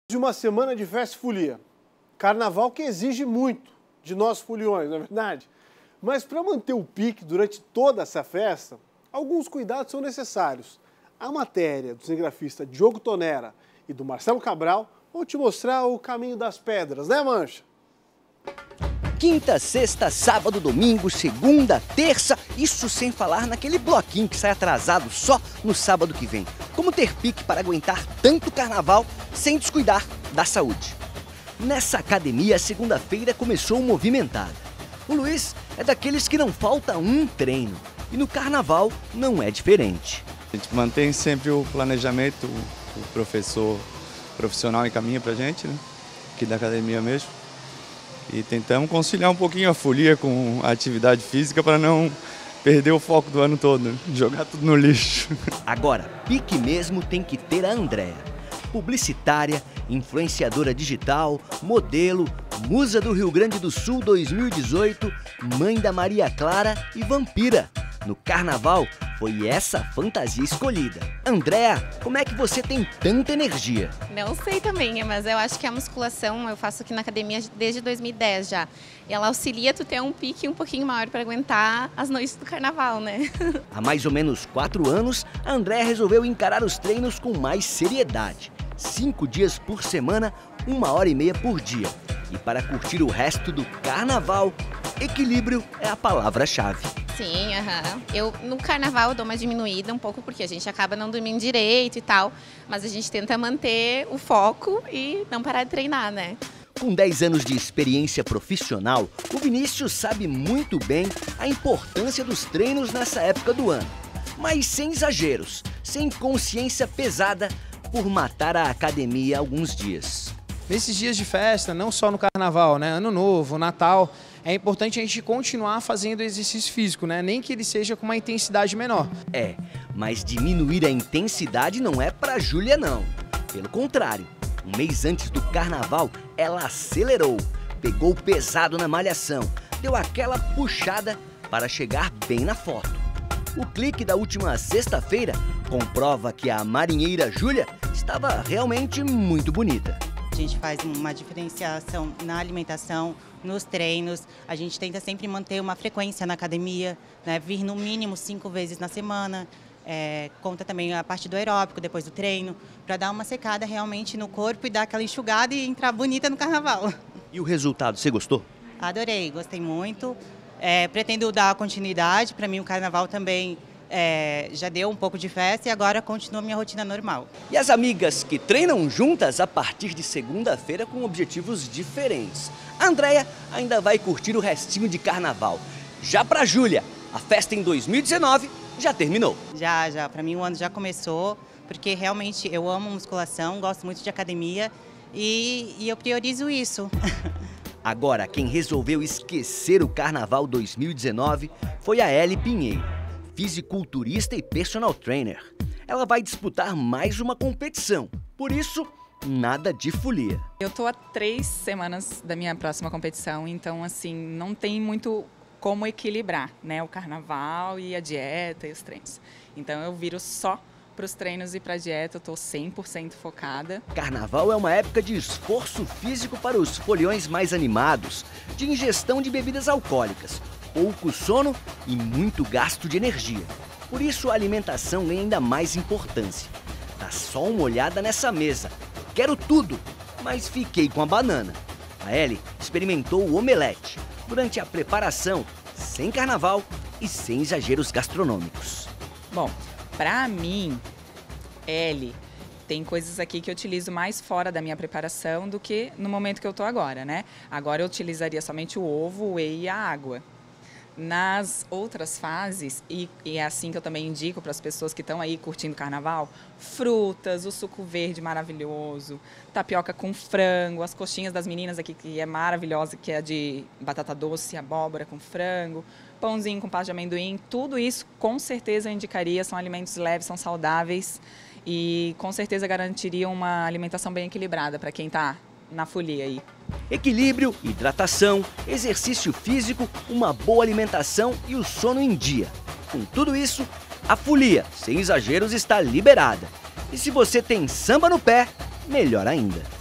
De uma semana de festa e folia. Carnaval que exige muito de nós foliões, não é verdade? Mas para manter o pique durante toda essa festa, alguns cuidados são necessários. A matéria do cinegrafista Diogo Tonera e do Marcelo Cabral vão te mostrar o caminho das pedras, né, Mancha? Quinta, sexta, sábado, domingo, segunda, terça, isso sem falar naquele bloquinho que sai atrasado só no sábado que vem. Como ter pique para aguentar tanto carnaval sem descuidar da saúde? Nessa academia, a segunda-feira começou movimentada. O Luiz é daqueles que não falta um treino. E no carnaval não é diferente. A gente mantém sempre o planejamento, o professor profissional encaminha pra gente, né? Aqui da academia mesmo. E tentamos conciliar um pouquinho a folia com a atividade física para não perder o foco do ano todo, né? Jogar tudo no lixo. Agora, pique mesmo tem que ter a Andréa. Publicitária, influenciadora digital, modelo, musa do Rio Grande do Sul 2018, mãe da Maria Clara e vampira. No carnaval, foi essa fantasia escolhida. Andréa, como é que você tem tanta energia? Não sei também, mas eu acho que a musculação eu faço aqui na academia desde 2010 já. E ela auxilia tu ter um pique um pouquinho maior para aguentar as noites do carnaval, né? Há mais ou menos 4 anos, a Andréa resolveu encarar os treinos com mais seriedade. 5 dias por semana, 1h30 por dia. E para curtir o resto do carnaval, equilíbrio é a palavra-chave. Sim, eu no carnaval eu dou uma diminuída um pouco porque a gente acaba não dormindo direito e tal, mas a gente tenta manter o foco e não parar de treinar, né? Com 10 anos de experiência profissional, o Vinícius sabe muito bem a importância dos treinos nessa época do ano. Mas sem exageros, sem consciência pesada por matar a academia alguns dias. Nesses dias de festa, não só no carnaval, né? Ano Novo, Natal, é importante a gente continuar fazendo exercício físico, né? Nem que ele seja com uma intensidade menor. Mas diminuir a intensidade não é pra Júlia, não. Pelo contrário, um mês antes do carnaval, ela acelerou, pegou pesado na malhação, deu aquela puxada para chegar bem na foto. O clique da última sexta-feira comprova que a marinheira Júlia estava realmente muito bonita. A gente faz uma diferenciação na alimentação, nos treinos, a gente tenta sempre manter uma frequência na academia, né? Vir no mínimo 5 vezes na semana, conta também a parte do aeróbico depois do treino, para dar uma secada realmente no corpo e dar aquela enxugada e entrar bonita no carnaval. E o resultado, você gostou? Adorei, gostei muito, pretendo dar continuidade, para mim o carnaval também já deu um pouco de festa e agora continua a minha rotina normal. E as amigas que treinam juntas a partir de segunda-feira com objetivos diferentes. A Andréa ainda vai curtir o restinho de carnaval. Já pra Júlia, a festa em 2019 já terminou. Já, para mim o ano já começou, porque realmente eu amo musculação, gosto muito de academia e eu priorizo isso. Agora, quem resolveu esquecer o Carnaval 2019 foi a Ellie Pinheiro, fisiculturista e personal trainer. Ela vai disputar mais uma competição, por isso, nada de folia. Eu tô há 3 semanas da minha próxima competição, então assim, não tem muito como equilibrar, né, o carnaval e a dieta e os treinos. Então eu viro só para os treinos e para a dieta, eu tô 100% focada. Carnaval é uma época de esforço físico para os foliões mais animados, de ingestão de bebidas alcoólicas, pouco sono e muito gasto de energia. Por isso a alimentação ganha ainda mais importância. Dá só uma olhada nessa mesa. Quero tudo, mas fiquei com a banana. A Ellie experimentou o omelete durante a preparação, sem carnaval e sem exageros gastronômicos. Bom, pra mim, Ellie, tem coisas aqui que eu utilizo mais fora da minha preparação do que no momento que eu tô agora, né? Agora eu utilizaria somente o ovo, o whey e a água. Nas outras fases, e é assim que eu também indico para as pessoas que estão aí curtindo carnaval, frutas, o suco verde maravilhoso, tapioca com frango, as coxinhas das meninas aqui, que é maravilhosa, que é de batata doce, abóbora com frango, pãozinho com pasta de amendoim, tudo isso com certeza eu indicaria, são alimentos leves, são saudáveis e com certeza garantiriam uma alimentação bem equilibrada para quem está na folia aí. Equilíbrio, hidratação, exercício físico, uma boa alimentação e o sono em dia. Com tudo isso, a folia, sem exageros, está liberada. E se você tem samba no pé, melhor ainda.